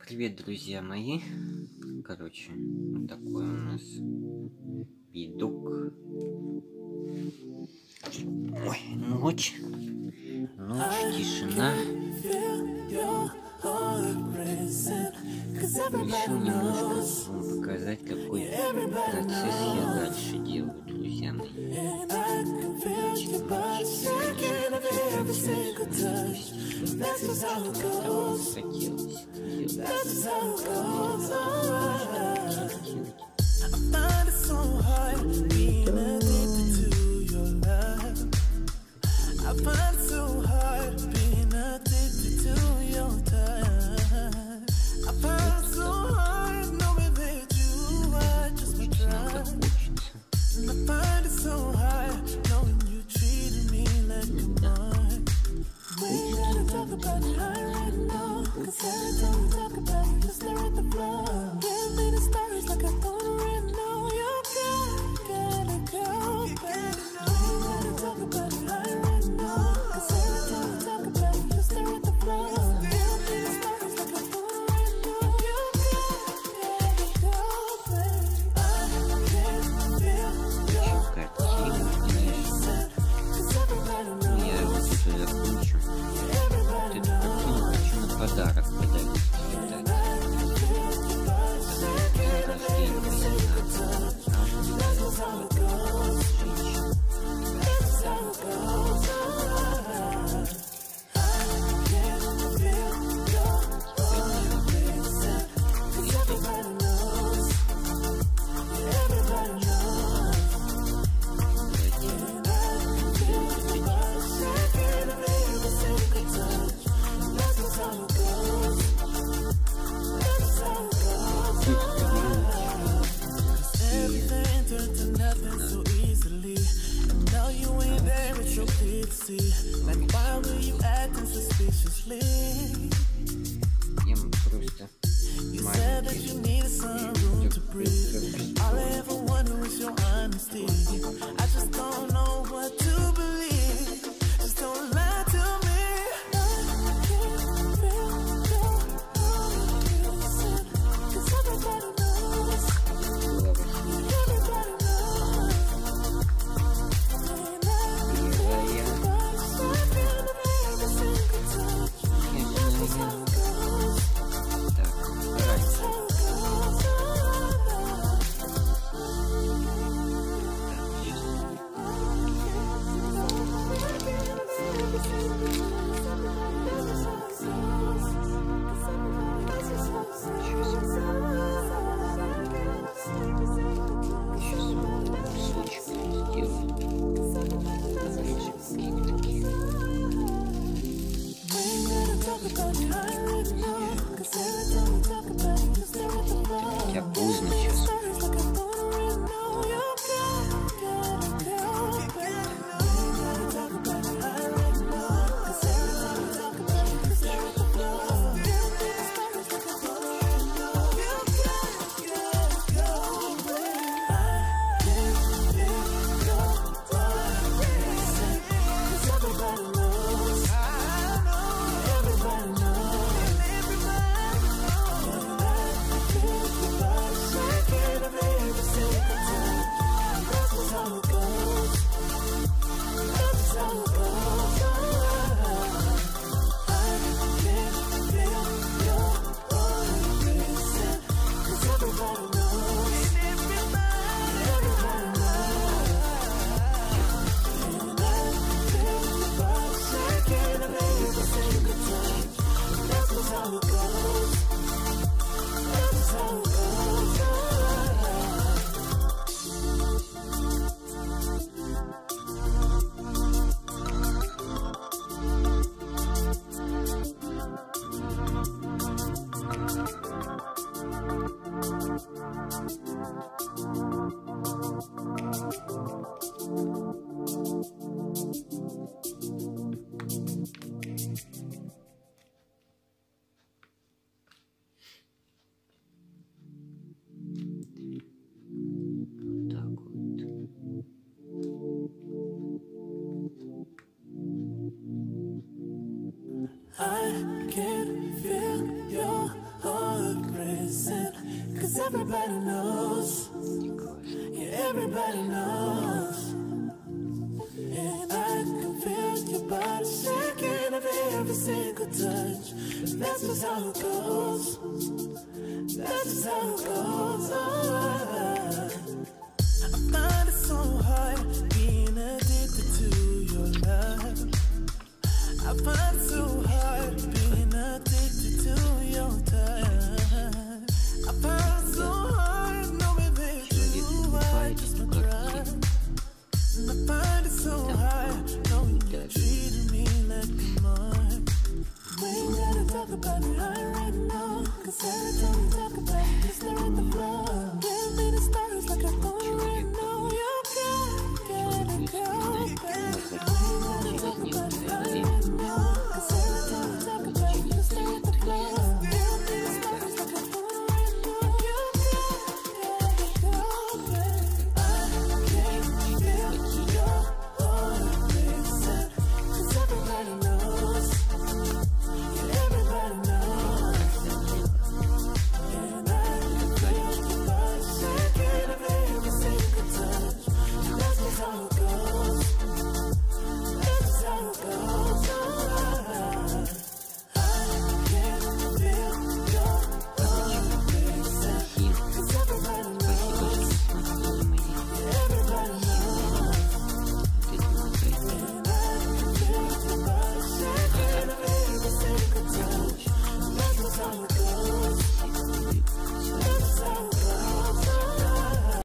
Привет, друзья мои. Короче, вот такой у нас видок. Ой, ночь, тишина. Решил немножко вам показать, какой процесс я дальше делаю, друзья мои. Подарок подарить. everybody knows. Yeah, everybody knows. And I can feel your body shaking of every single touch. That's just how it goes. That's just how it goes. Oh, I find it so hard being addicted to your love. I find it so hard being addicted to your touch. I find it so hard knowing that you are just my drug. And I find it so hard knowing you're treating me like a mark. We ain't gotta talk about it right now, 'cause every time